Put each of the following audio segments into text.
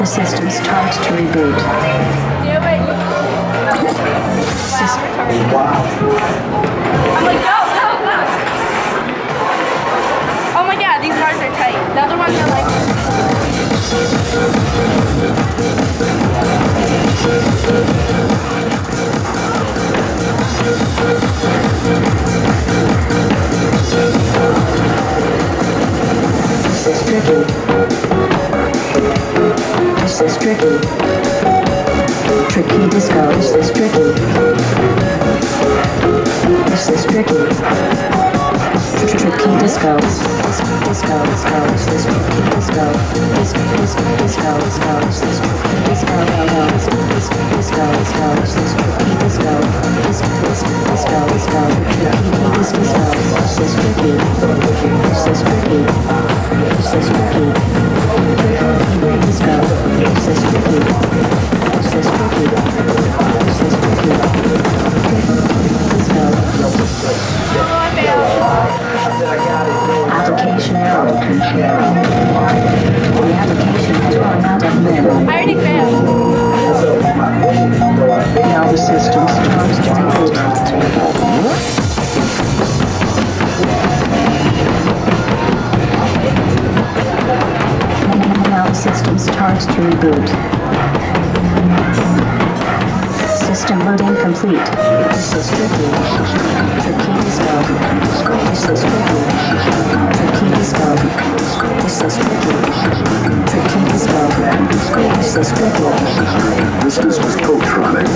The system starts to reboot. I'm like, go, go, go. Oh my god, these bars are tight. The other ones are like... This is tricky. This is tricky. Tricky disco. This is tricky. This is tricky. Tricky disco. Disco, disco. This is tricky disco. Disco, disco, disco. This is tricky disco. Disco, disco, disco. This is tricky disco. Disco, disco, disco. Tricky disco. This is tricky. This is tricky. This is tricky. Tricky disco. This is tricky. This is tricky. This is tricky. Disco. Application error. The application has run out of memory. I already failed. Now the system starts to reboot. Now the system starts to reboot. System loading complete. This is tricky. Tricky disco. This is tricky. Tricky disco. This is tricky. Tricky disco. This is tricky. This is Cotronic.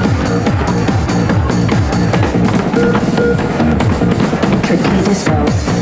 Tricky disco.